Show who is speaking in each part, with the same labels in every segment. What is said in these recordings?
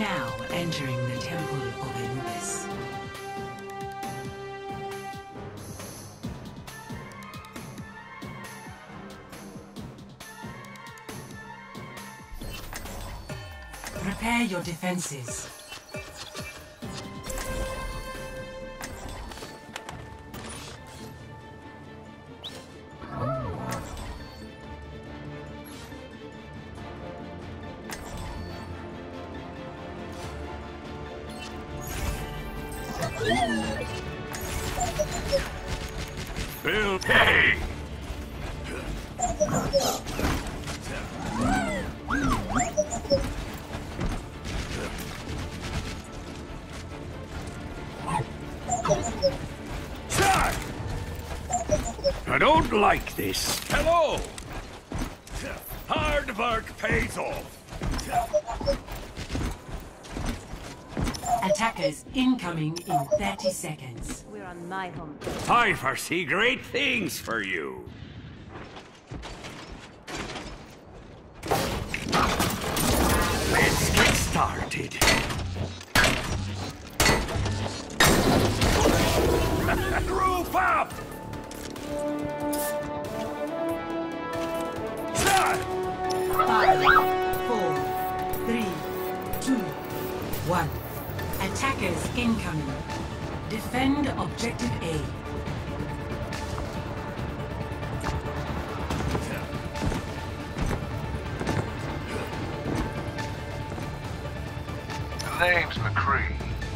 Speaker 1: Now entering the Temple of Anubis. Prepare your defenses.
Speaker 2: Bill, hey! Sir! I don't like this. Hello! Hard work pays off.
Speaker 1: Attackers incoming in 30 seconds.
Speaker 3: We're on my home.
Speaker 2: I foresee great things for you. Let's get started. Roof up! Sir!
Speaker 1: 5, 4, 3, 2, 1. Attackers incoming. Defend objective A.
Speaker 4: The name's McCree.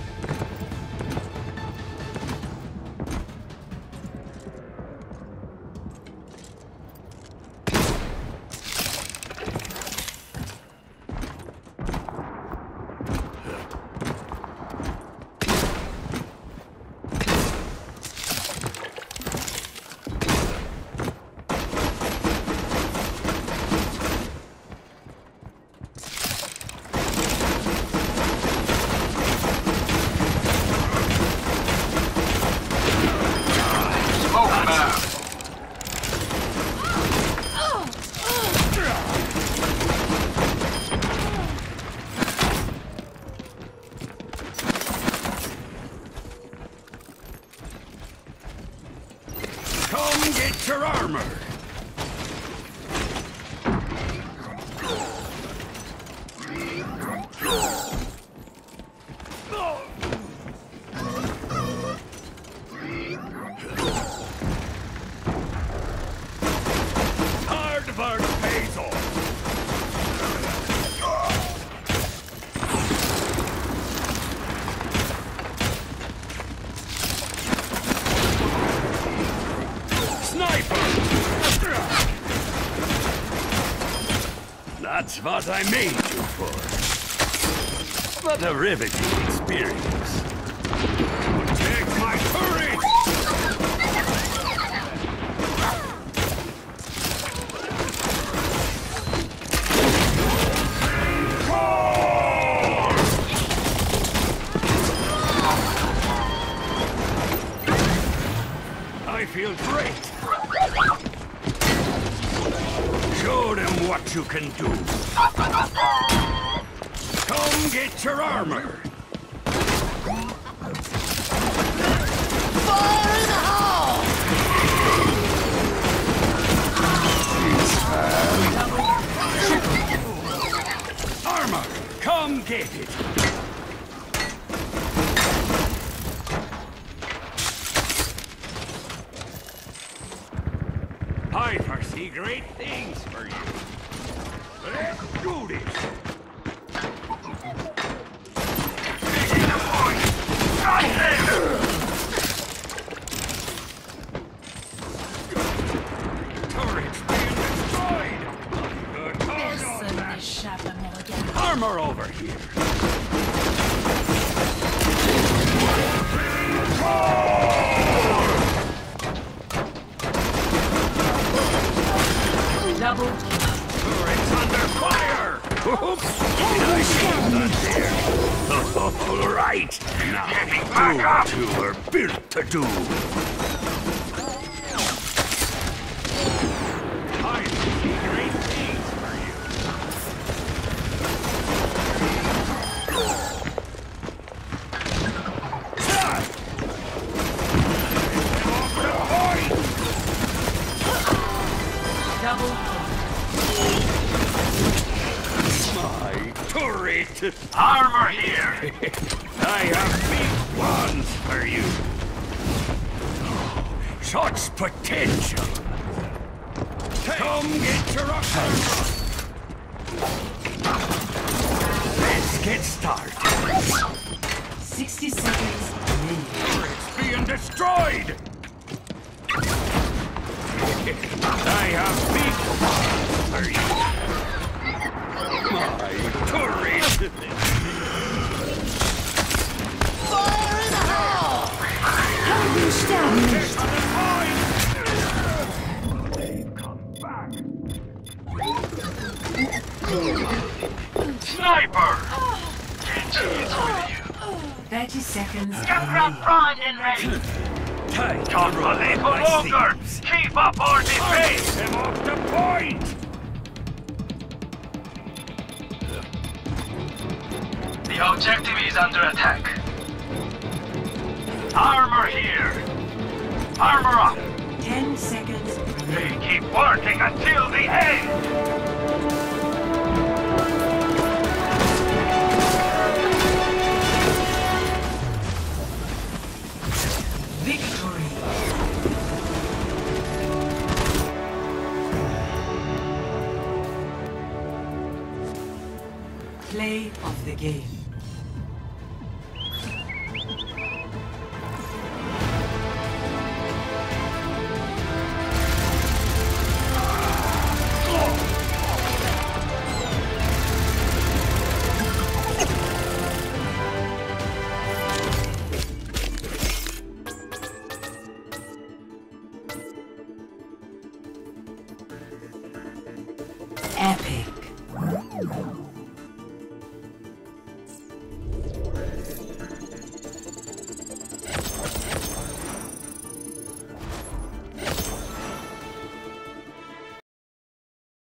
Speaker 2: Come get your armor! Hard work pays off! That's what I made you for. What a riveting experience. Take my courage! I feel great. Show them what you can do. Come get your armor.
Speaker 3: Fire in the hole!
Speaker 2: Armor, come get it. I foresee great things for you. Let's do this. Taking the point. Got this. Turrets being destroyed. Armor over here.
Speaker 1: Double.
Speaker 2: Turrets under fire! Oops! Did I see that there? All right! Now, you two are built to do. I see great things for you. turret! Armor here! I have big ones for you! Such potential! Come get your armor! Let's get started!
Speaker 1: 60 seconds remaining.
Speaker 2: Turret's being destroyed! I have big ones for you! My turret!
Speaker 3: Fire in the hole! Established.
Speaker 2: Sniper! NGS with you.
Speaker 1: 30 seconds
Speaker 2: Get
Speaker 1: remaining.
Speaker 2: that pride in ready! Can't believe no longer! Keep up our defense! Them off the point! The objective is under attack. Armor here! Armor up!
Speaker 1: 10 seconds
Speaker 2: They
Speaker 1: remaining.
Speaker 2: keep working until the end!
Speaker 1: Victory. Play of the game.